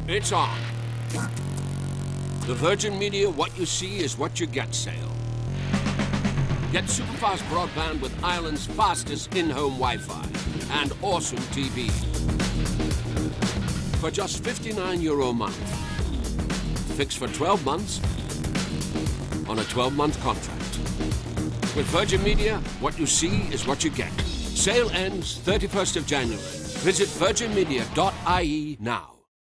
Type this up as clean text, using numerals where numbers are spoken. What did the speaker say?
It's on. The Virgin Media What You See Is What You Get sale. Get superfast broadband with Ireland's fastest in-home Wi-Fi and awesome TV. For just €59 a month. Fixed for 12 months on a 12-month contract. With Virgin Media, what you see is what you get. Sale ends 31st of January. Visit virginmedia.ie now.